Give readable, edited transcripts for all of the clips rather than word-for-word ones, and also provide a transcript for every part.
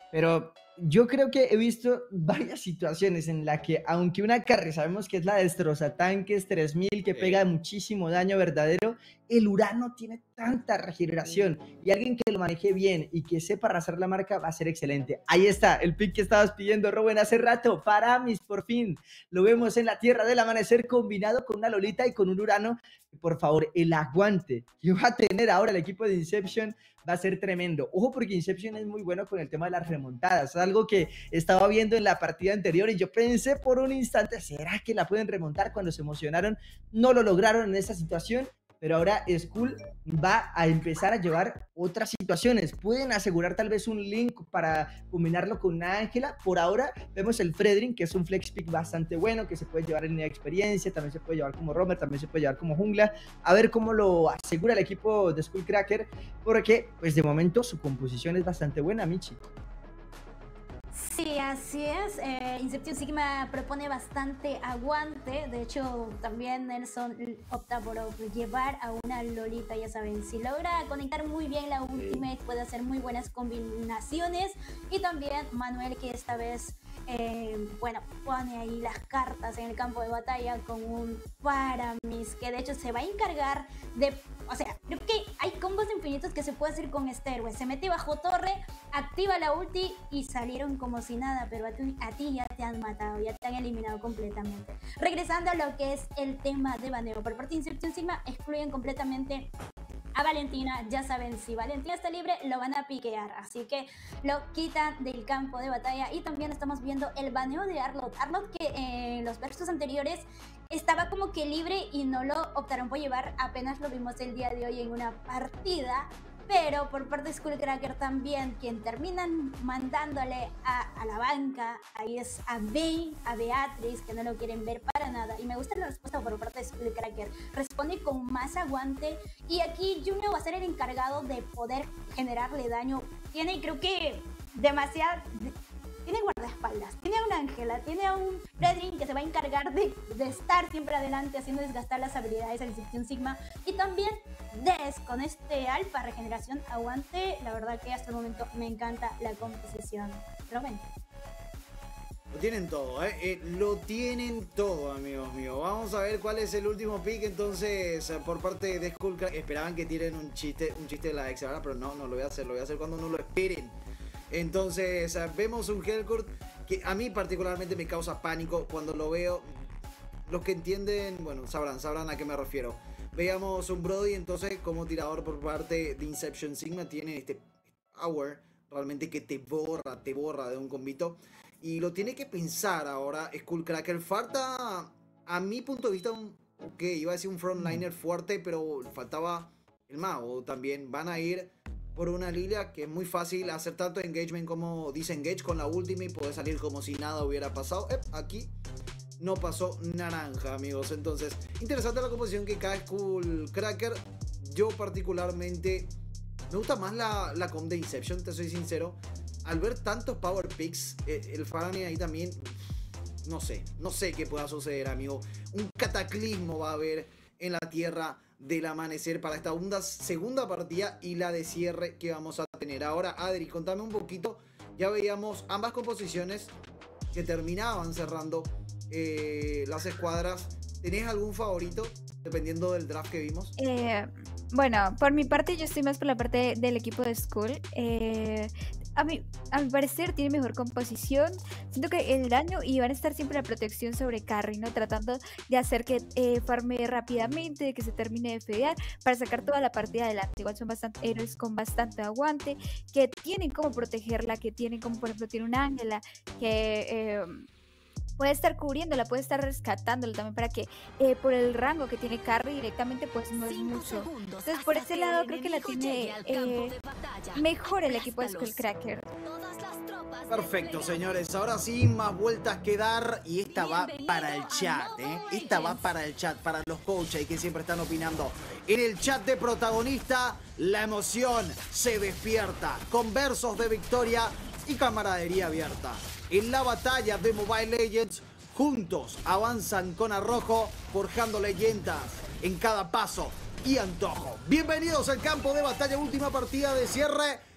Pero yo creo que he visto varias situaciones en las que, aunque una carry sabemos que es la destrozatanques 3000 que pega Sí. muchísimo daño verdadero, el Urano tiene tanta regeneración y alguien que lo maneje bien y que sepa arrasar la marca va a ser excelente. Ahí está, el pick que estabas pidiendo, Rowen, hace rato. Paramis, por fin. Lo vemos en la Tierra del Amanecer combinado con una Lolita y con un Urano. Por favor, el aguante que va a tener ahora el equipo de Inception va a ser tremendo. Ojo, porque Inception es muy bueno con el tema de las remontadas. Es algo que estaba viendo en la partida anterior y yo pensé por un instante, ¿será que la pueden remontar? Cuando se emocionaron, no lo lograron en esa situación. Pero ahora Skull va a empezar a llevar otras situaciones. Pueden asegurar tal vez un link para combinarlo con una Ángela. Por ahora vemos el Fredrin, que es un flex pick bastante bueno, que se puede llevar en la experiencia, también se puede llevar como roamer, también se puede llevar como jungla. A ver cómo lo asegura el equipo de Skullcracker, porque pues de momento su composición es bastante buena, Michi. Sí, así es. Inception Sigma propone bastante aguante. De hecho, también Nelson opta por llevar a una Lolita, ya saben. Si logra conectar muy bien la ultimate, puede hacer muy buenas combinaciones. Y también Manuel, que esta vez, bueno, pone ahí las cartas en el campo de batalla con un Paramis, que de hecho se va a encargar de... O sea, creo que hay combos infinitos que se puede hacer con Stairway. Se mete bajo torre, activa la ulti y salieron como si nada, pero a ti ya te han matado, ya te han eliminado completamente. Regresando a lo que es el tema de baneo, por parte de Inception Sigma excluyen completamente a Valentina. Ya saben, si Valentina está libre, lo van a piquear, así que lo quitan del campo de batalla. Y también estamos viendo el baneo de Arlott. Arlott, que en los versos anteriores estaba como que libre y no lo optaron por llevar, apenas lo vimos el día de hoy en una partida. Pero por parte de Skullcracker también, quien terminan mandándole a la banca, ahí es a Vayne, a Beatriz, que no lo quieren ver para nada. Y me gusta la respuesta por parte de Skullcracker. Responde con más aguante. Y aquí Junior va a ser el encargado de poder generarle daño. Tiene, creo que, demasiado... Tiene guardaespaldas, tiene a una Ángela, tiene a un Fredrin que se va a encargar de estar siempre adelante, haciendo desgastar las habilidades del Inception Sigma. Y también Des con este alfa regeneración aguante. La verdad que hasta el momento me encanta la composición. Roben. Lo tienen todo, lo tienen todo, amigos míos. Vamos a ver cuál es el último pick entonces por parte de Skullcracker. Esperaban que tiren un chiste de la ex, pero no lo voy a hacer, lo voy a hacer cuando no lo esperen. Entonces vemos un Hellcourt que a mí particularmente me causa pánico cuando lo veo. Los que entienden, bueno, sabrán a qué me refiero. Veamos un Brody entonces como tirador por parte de Inception Sigma. Tiene este power realmente que te borra de un combito. Y lo tiene que pensar ahora Skullcracker. Falta, a mi punto de vista, iba a decir un frontliner fuerte, pero faltaba el mago también. Van a ir por una Lilia que es muy fácil hacer tanto engagement como disengage con la última y poder salir como si nada hubiera pasado. Aquí no pasó naranja, amigos. Entonces, interesante la composición que cae Skullcracker. Yo particularmente me gusta más la comp de Inception, te soy sincero. Al ver tantos power picks, el Farani ahí también, no sé qué pueda suceder, amigo. Un cataclismo va a haber en la Tierra del Amanecer para esta segunda partida y la de cierre que vamos a tener. Ahora, Adri, contame un poquito. Ya veíamos ambas composiciones que terminaban cerrando las escuadras. ¿Tenés algún favorito dependiendo del draft que vimos? Bueno, por mi parte yo estoy más por la parte del equipo de Skull. A mi parecer tiene mejor composición. Siento que el daño y van a estar siempre la protección sobre carry, ¿no? Tratando de hacer que farmee rápidamente, de que se termine de fedear para sacar toda la partida adelante. Igual son bastante héroes con bastante aguante, que tienen como protegerla, que tienen como, por ejemplo, tiene una Ángela que... puede estar cubriéndola, puede estar rescatándola también para que por el rango que tiene carry directamente pues no es mucho. Entonces por ese lado creo que la tiene mejor el equipo de Skullcracker. Perfecto, señores, ahora sí, más vueltas que dar y esta va para el chat, Esta va para el chat, para los coaches que siempre están opinando. En el chat de protagonista, la emoción se despierta con versos de victoria y camaradería abierta. En la batalla de Mobile Legends, juntos avanzan con arrojo, forjando leyendas en cada paso y antojo. Bienvenidos al campo de batalla, última partida de cierre.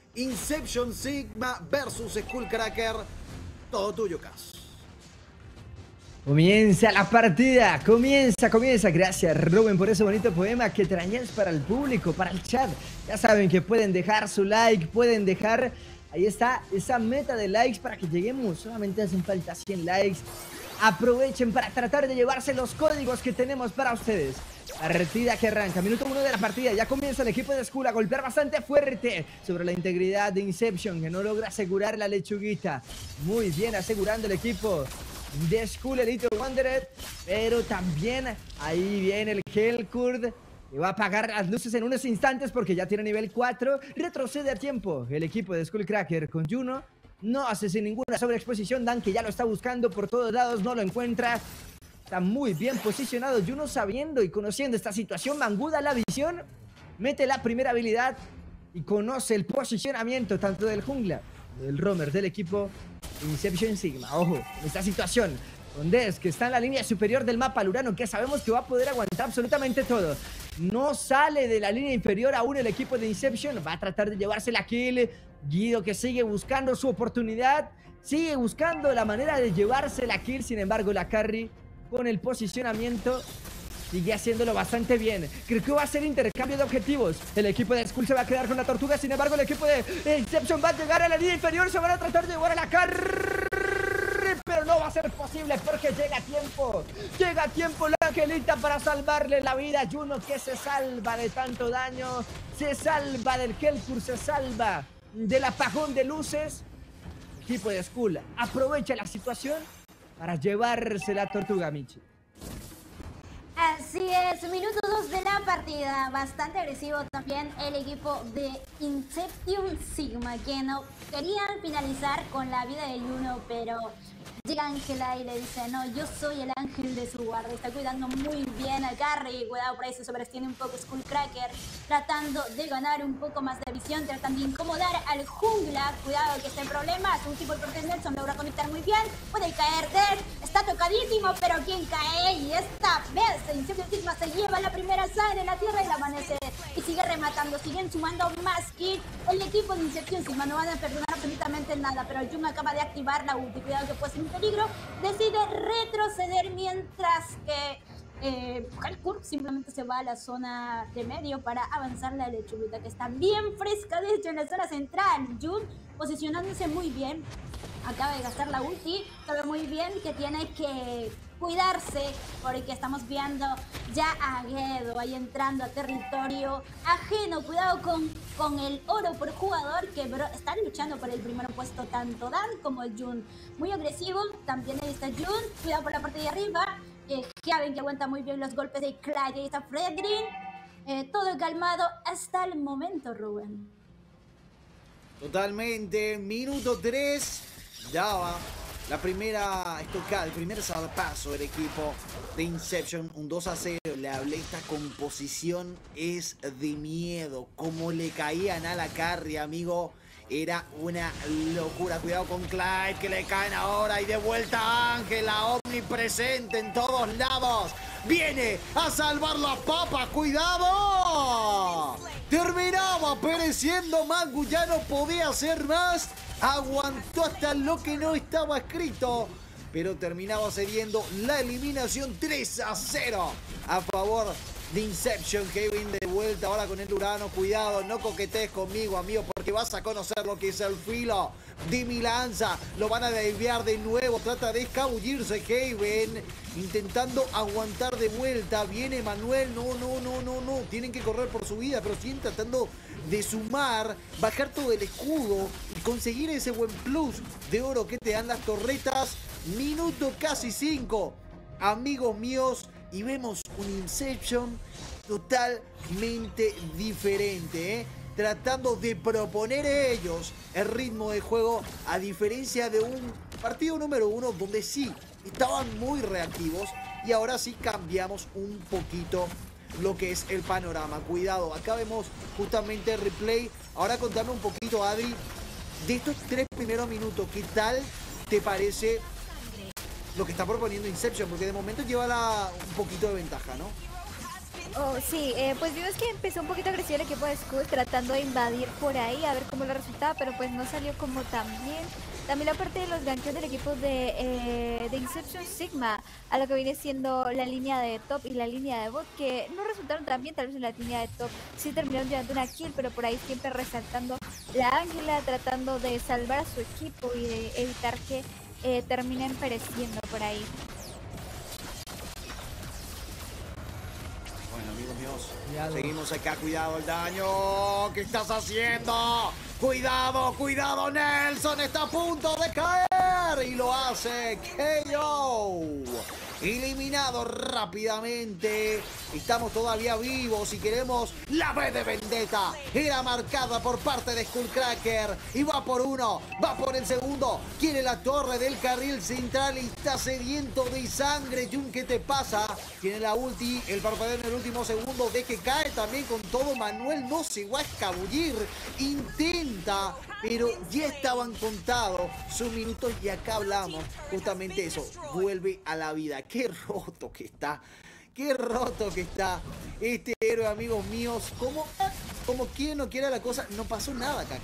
Inception Sigma versus Skullcracker. Todo tuyo, Cas. Comienza la partida, comienza. Gracias, Rubén, por ese bonito poema que traías para el público, para el chat. Ya saben que pueden dejar su like, pueden dejar, ahí está, esa meta de likes para que lleguemos. Solamente hacen falta 100 likes. Aprovechen para tratar de llevarse los códigos que tenemos para ustedes. Partida que arranca, minuto 1 de la partida. Ya comienza el equipo de Skull a golpear bastante fuerte sobre la integridad de Inception, que no logra asegurar la lechuguita. Muy bien asegurando el equipo de Skull Elite Wanderer, pero también ahí viene el Hellkurd, que va a apagar las luces en unos instantes porque ya tiene nivel 4. Retrocede a tiempo el equipo de Skullcracker con Juno. No hace sin ninguna sobreexposición. Dan, que ya lo está buscando por todos lados, no lo encuentra. Está muy bien posicionado Juno, sabiendo y conociendo esta situación. Manguda la visión, mete la primera habilidad y conoce el posicionamiento tanto del jungla, del roamer del equipo Inception Sigma. Ojo, en esta situación con Dez, que está en la línea superior del mapa, Lurano, que sabemos que va a poder aguantar absolutamente todo. No sale de la línea inferior aún el equipo de Inception. Va a tratar de llevarse la kill. Guido, que sigue buscando su oportunidad, sigue buscando la manera de llevarse la kill. Sin embargo, la carry con el posicionamiento sigue haciéndolo bastante bien. Creo que va a ser intercambio de objetivos. El equipo de Skull se va a quedar con la tortuga. Sin embargo, el equipo de Inception va a llegar a la línea inferior. Se van a tratar de llevar a la carry, pero no va a ser posible porque llega a tiempo. Llega a tiempo la angelita para salvarle la vida a Juno, que se salva de tanto daño. Se salva del Hellkurd, se salva del apagón de luces. El equipo de Skull aprovecha la situación para llevarse la tortuga, Michi. Así es, minuto 2 de la partida, bastante agresivo también el equipo de Inception Sigma, que no querían finalizar con la vida de Juno, pero llega Ángela y le dice: no, yo soy el ángel de su guarda. Está cuidando muy bien a Carry. Cuidado, por ahí se sobreextiende un poco Skullcracker, tratando de ganar un poco más de visión, tratando de incomodar al jungla. Cuidado que está en problemas. Un tipo de Protect Nelson logra conectar muy bien. Puede caer Dead, está tocadísimo, pero ¿quién cae? Y esta vez Inception Sigma se lleva la primera sangre en la tierra y la amanece. Y sigue rematando, siguen sumando más kills. El equipo de Inception Sigma no van a perdonar absolutamente nada, pero Juno acaba de activar la ulti. Cuidado que puede ser un peligro. Decide retroceder mientras que Hellkurd simplemente se va a la zona de medio para avanzar la lechuguita, que está bien fresca, de hecho, en la zona central. Jun posicionándose muy bien. Acaba de gastar la ulti. Sabe muy bien que tiene que cuidarse porque estamos viendo ya a Guedo ahí entrando a territorio ajeno. Cuidado con el oro por jugador, que están luchando por el primer puesto tanto Dan como el Jun. Muy agresivo, también ahí está Jun. Cuidado por la parte de arriba. Javen, que aguanta muy bien los golpes de Clyde. Ahí está Fredrin. Todo calmado hasta el momento, Rubén. Totalmente, minuto 3. Ya va la primera estocada, el primer zarpazo del equipo de Inception. Un 2-0. Le hablé, esta composición es de miedo. Como le caían a la carry, amigo. Era una locura. Cuidado con Clyde, que le caen ahora. Y de vuelta Ángela, omnipresente en todos lados. Viene a salvar las papas. ¡Cuidado! Terminaba pereciendo. Mangu ya no podía hacer más. Aguantó hasta lo que no estaba escrito, pero terminaba cediendo la eliminación 3-0 a favor de Inception. Kevin de vuelta ahora con el Urano. Cuidado, no coquetees conmigo, amigo, porque vas a conocer lo que es el filo de mi lanza. Lo van a desviar de nuevo. Trata de escabullirse Kevin, intentando aguantar de vuelta. Viene Manuel. No. Tienen que correr por su vida, pero siguen tratando de sumar, bajar todo el escudo y conseguir ese buen plus de oro que te dan las torretas. Minuto casi 5, amigos míos, y vemos un Inception totalmente diferente, tratando de proponer ellos el ritmo de juego, a diferencia de un partido número 1 donde sí estaban muy reactivos, y ahora sí cambiamos un poquito lo que es el panorama. Cuidado, acá vemos justamente el replay. Ahora contame un poquito, Adri, de estos 3 primeros minutos, ¿qué tal te parece lo que está proponiendo Inception? Porque de momento lleva un poquito de ventaja, ¿no? Oh, sí, pues vimos que empezó un poquito agresivo el equipo de Skull tratando de invadir por ahí a ver cómo le resultaba, pero pues no salió como tan bien. También la parte de los ganchos del equipo de Inception Sigma a lo que viene siendo la línea de top y la línea de bot, que no resultaron tan bien, tal vez en la línea de top sí terminaron llevando una kill, pero por ahí siempre resaltando la Ángela, tratando de salvar a su equipo y de evitar que terminen pereciendo por ahí. Bueno, amigos míos, Cuidado. seguimos acá. Cuidado el daño. ¿Qué estás haciendo? Cuidado, cuidado. Nelson está a punto de caer. Y lo hace KO. Eliminado rápidamente. Estamos todavía vivos y queremos la B de Vendetta. Era marcada por parte de Skullcracker. Y va por uno, va por el segundo. Quiere la torre del carril central y está sediento de sangre. Jun, ¿qué te pasa? Tiene la ulti, el parpadeo en el último segundo. De que cae también con todo. Manuel no se va a escabullir. Intenta, pero ya estaban contados sus minutos y acá hablamos justamente eso. Vuelve a la vida. Qué roto que está. Qué roto que está este héroe, amigos míos. Como quien no quiera la cosa, no pasó nada acá,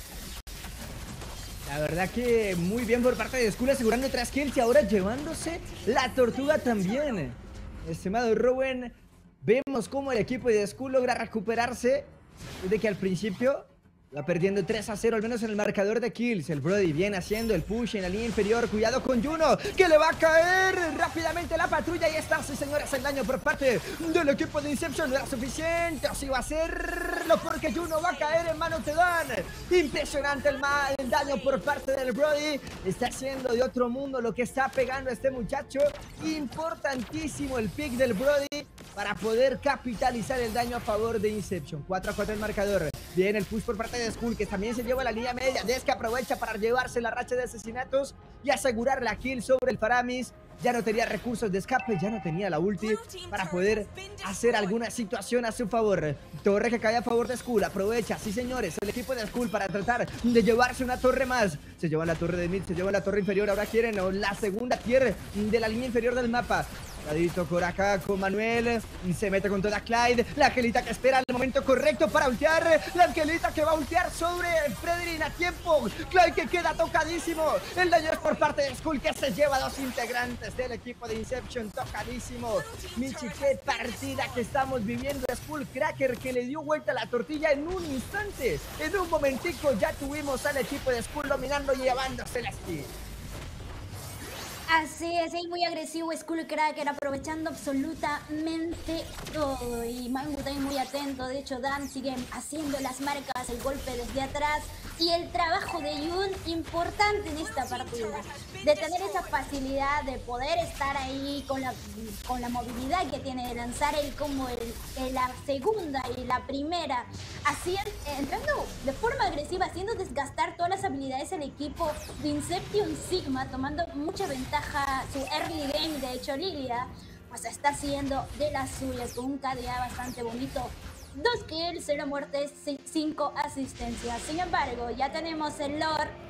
La verdad que muy bien por parte de Skull, asegurando 3 kills y ahora llevándose la tortuga también. Estimado Rowen, vemos cómo el equipo de Skull logra recuperarse de que al principio va perdiendo 3-0, al menos en el marcador de kills. El Brody viene haciendo el push en la línea inferior. Cuidado con Juno, que le va a caer rápidamente la patrulla. Y está, sí señores, el daño por parte del equipo de Inception no era suficiente. Así va a serlo porque Juno va a caer en manos de Dan. Impresionante el daño por parte del Brody. Está haciendo de otro mundo lo que está pegando a este muchacho. Importantísimo el pick del Brody para poder capitalizar el daño a favor de Inception. 4-4 el marcador. Viene el push por parte de Skull, que también se lleva la línea media. Deska aprovecha para llevarse la racha de asesinatos y asegurar la kill sobre el Faramis. Ya no tenía recursos de escape, ya no tenía la ulti para poder hacer alguna situación a su favor. Torre que cae a favor de Skull, aprovecha, sí señores, el equipo de Skull para tratar de llevarse una torre más. Se lleva la torre de mid, se lleva la torre inferior, ahora quieren la segunda tier de la línea inferior del mapa. Cuidadito por acá con Manuel, se mete con toda Clyde, la Angelita que espera el momento correcto para ultear, la Angelita que va a ultear sobre Fredrin a tiempo, Clyde que queda tocadísimo, el daño es por parte de Skull que se lleva 2 integrantes del equipo de Inception, tocadísimo. Michi, qué partida que estamos viviendo, Skullcracker que le dio vuelta a la tortilla en un instante, en un momentico ya tuvimos al equipo de Skull dominando y llevándose la kill. Así es, muy agresivo Skullcracker, aprovechando absolutamente todo. Y Mangu también muy atento. De hecho, Dan sigue haciendo las marcas, el golpe desde atrás. Y el trabajo de Jun, importante en esta partida. De tener esa facilidad de poder estar ahí con la movilidad que tiene de lanzar el combo en la segunda y la primera. Así, entrando de forma agresiva, haciendo desgastar todas las habilidades del equipo de Inception Sigma, tomando mucha ventaja su early game. De hecho, Lilia pues está haciendo de las suyas con un KDA bastante bonito. 2 kills, 0 muertes, 5 asistencias. Sin embargo, ya tenemos el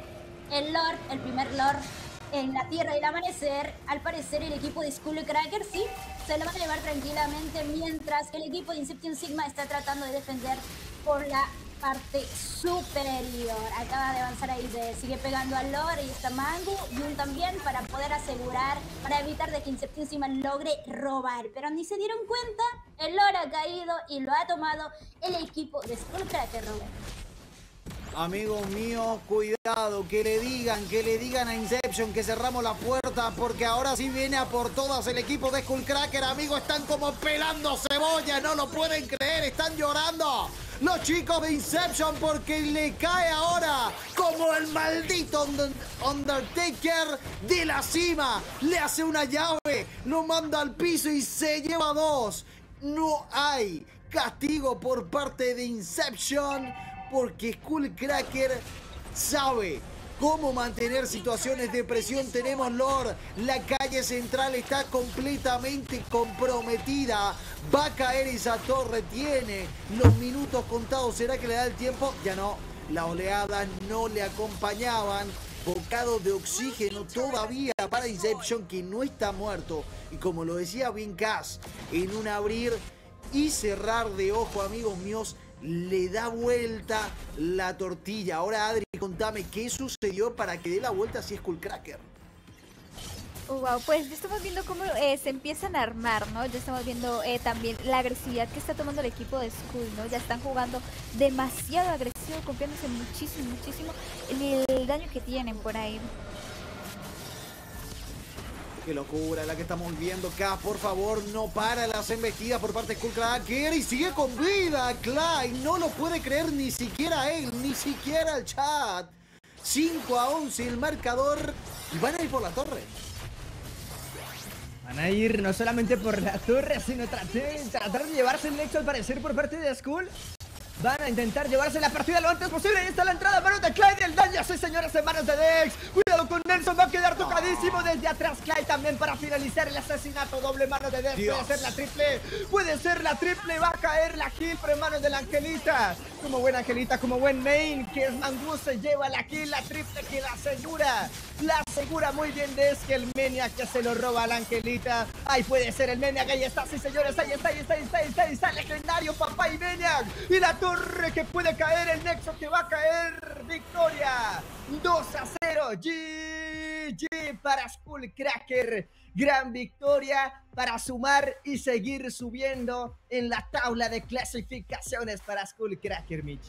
primer Lord en la Tierra del Amanecer. Al parecer el equipo de Skullcracker sí se lo van a llevar tranquilamente, mientras que el equipo de Inception Sigma está tratando de defender por la parte superior. Acaba de avanzar ahí, sigue pegando al Lord y está Mangu y un también para poder asegurar, para evitar de que Inception Sigma logre robar. Pero ni se dieron cuenta, el Lord ha caído y lo ha tomado el equipo de Skullcracker, Robert. Amigos míos, cuidado, que le digan a Inception que cerramos la puerta, porque ahora sí viene a por todas el equipo de Skullcracker. Amigos, están como pelando cebolla, no lo pueden creer, están llorando los chicos de Inception porque le cae ahora como el maldito Undertaker de la cima. Le hace una llave, lo manda al piso y se lleva 2. No hay castigo por parte de Inception, porque Skullcracker sabe cómo mantener situaciones de presión. Tenemos Lord, la calle central está completamente comprometida. Va a caer esa torre, tiene los minutos contados. ¿Será que le da el tiempo? Ya no, las oleadas no le acompañaban. Bocado de oxígeno todavía para Inception, que no está muerto. Y como lo decía bien Cass, en un abrir y cerrar de ojo, amigos míos. Le da vuelta la tortilla. Ahora, Adri, contame qué sucedió para que dé la vuelta así Skullcracker. Wow, pues ya estamos viendo cómo se empiezan a armar, ¿no? Ya estamos viendo también la agresividad que está tomando el equipo de Skull, ¿no? Ya están jugando demasiado agresivo, confiándose muchísimo en el daño que tienen por ahí. Qué locura la que estamos viendo acá. Por favor, no para las embestidas por parte de Skullcracker. Y sigue con vida. Clyde no lo puede creer ni siquiera él, ni siquiera el chat. 5-11 el marcador. Y van a ir por la torre. Van a ir no solamente por la torre, sino tratar de llevarse el Nexo al parecer por parte de Skull. Van a intentar llevarse la partida lo antes posible. Ahí está la entrada, manos de Clyde. El daño, sí, señores, en manos de Dex. Cuidado con Nelson, va a quedar tocadísimo desde atrás. Clyde también para finalizar el asesinato. Doble mano de Dex. Puede ser la triple. Puede ser la triple. Va a caer la kill, pero en manos de la Angelita. Como buena Angelita, como buen main, que es Mangu, se lleva la kill, la triple que la asegura. La asegura muy bien Dex, que el Maniac que se lo roba a la Angelita. Ahí puede ser el Maniac. Ahí está, sí, señores. Ahí está. Legendario, papá y Maniac. Y la torre que puede caer, el Nexo que va a caer. Victoria 2-0. GG para Skullcracker. Gran victoria para sumar y seguir subiendo en la tabla de clasificaciones para Skullcracker, Mitch.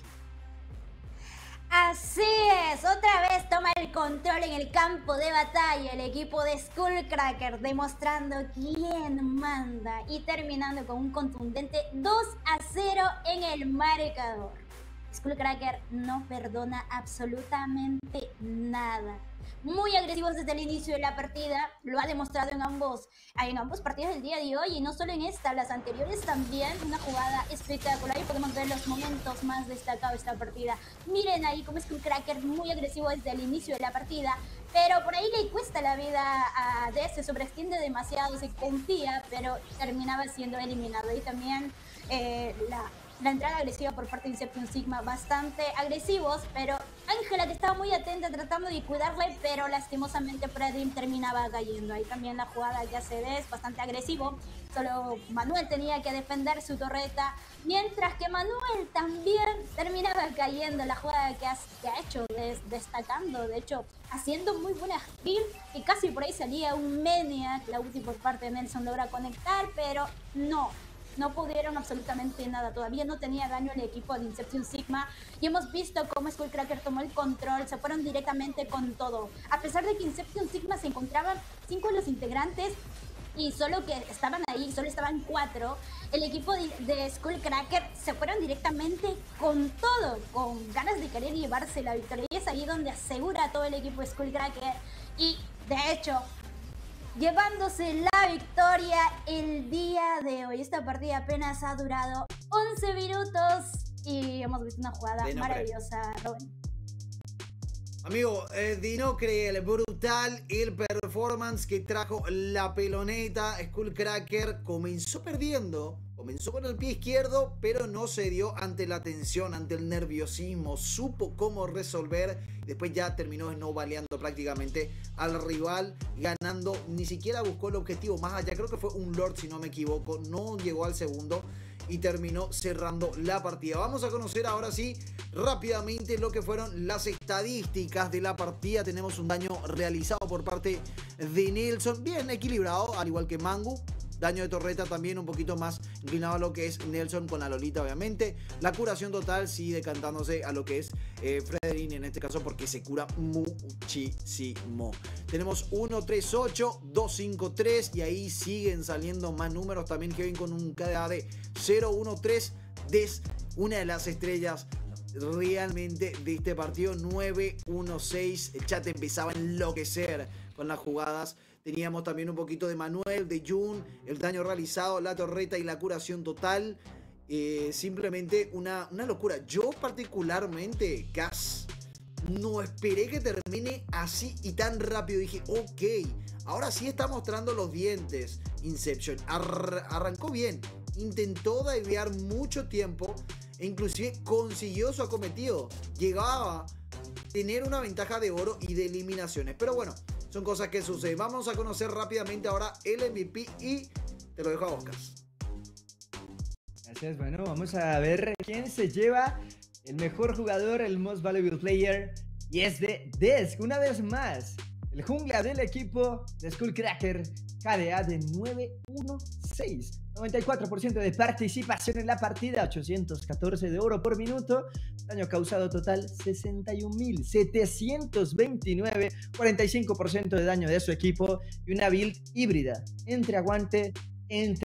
Así es, otra vez toma el control en el campo de batalla el equipo de Skullcracker, demostrando quién manda y terminando con un contundente 2-0 en el marcador. Skullcracker no perdona absolutamente nada. Muy agresivos desde el inicio de la partida, lo ha demostrado en ambos partidos del día de hoy, y no solo en esta, las anteriores también. Una jugada espectacular y podemos ver los momentos más destacados de esta partida. Miren ahí cómo Skullcracker muy agresivo desde el inicio de la partida, pero por ahí le cuesta la vida a Dex, se sobreextiende demasiado, se confía, pero terminaba siendo eliminado. Y también la entrada agresiva por parte de Inception Sigma, bastante agresivos, pero Ángela, que estaba muy atenta tratando de cuidarle, pero lastimosamente Predrim terminaba cayendo. Ahí también la jugada que hace Dex, bastante agresivo, solo Manuel tenía que defender su torreta, mientras que Manuel también terminaba cayendo. La jugada que ha hecho destacando, de hecho haciendo muy buenas kills, y casi por ahí salía un Maniac. La ulti por parte de Nelson logra conectar, pero no pudieron absolutamente nada. Todavía no tenía daño el equipo de Inception Sigma, y hemos visto cómo Skullcracker tomó el control, se fueron directamente con todo. A pesar de que Inception Sigma se encontraban 5 de los integrantes y solo que estaban ahí, solo estaban 4, el equipo de Skullcracker se fueron directamente con todo, con ganas de querer llevarse la victoria. Y es ahí donde asegura a todo el equipo de Skullcracker, y de hecho llevándose la victoria el día de hoy. Esta partida apenas ha durado 11 minutos y hemos visto una jugada maravillosa, Rubén. Amigo, Dino creer, brutal el performance que trajo la peloneta. Skullcracker comenzó perdiendo, comenzó con el pie izquierdo, pero no se dio ante la tensión, ante el nerviosismo. Supo cómo resolver. Después ya terminó no baleando prácticamente al rival, ganando. Ni siquiera buscó el objetivo más allá. Creo que fue un Lord, si no me equivoco. No llegó al segundo y terminó cerrando la partida. Vamos a conocer ahora sí rápidamente lo que fueron las estadísticas de la partida. Tenemos un daño realizado por parte de Nelson, bien equilibrado, al igual que Mangu. Daño de torreta también un poquito más inclinado a lo que es Nelson con la Lolita, obviamente. La curación total sí decantándose a lo que es Fredrin en este caso, porque se cura muchísimo. Tenemos 1-3-8, 2-5-3 y ahí siguen saliendo más números. También Kevin con un KDA de 0-1-3. Des, una de las estrellas realmente de este partido. 9-1-6. El chat empezaba a enloquecer con las jugadas. Teníamos también un poquito de Manuel, de Jun, el daño realizado, la torreta y la curación total. Simplemente una locura. Yo particularmente, Gas, no esperé que termine así y tan rápido. Dije, ok, ahora sí está mostrando los dientes. Inception arrancó bien, intentó divear mucho tiempo e inclusive consiguió su acometido. Llegaba a tener una ventaja de oro y de eliminaciones, pero bueno, son cosas que suceden. Vamos a conocer rápidamente ahora el MVP y te lo dejo a Oscar. Gracias, bueno, vamos a ver quién se lleva el mejor jugador, el Most Valuable Player, y es de Desk, una vez más, el jungla del equipo de Skullcracker, KDA de 916, 94% de participación en la partida, 814 de oro por minuto, daño causado total 61.729, 45% de daño de su equipo y una build híbrida entre aguante, entre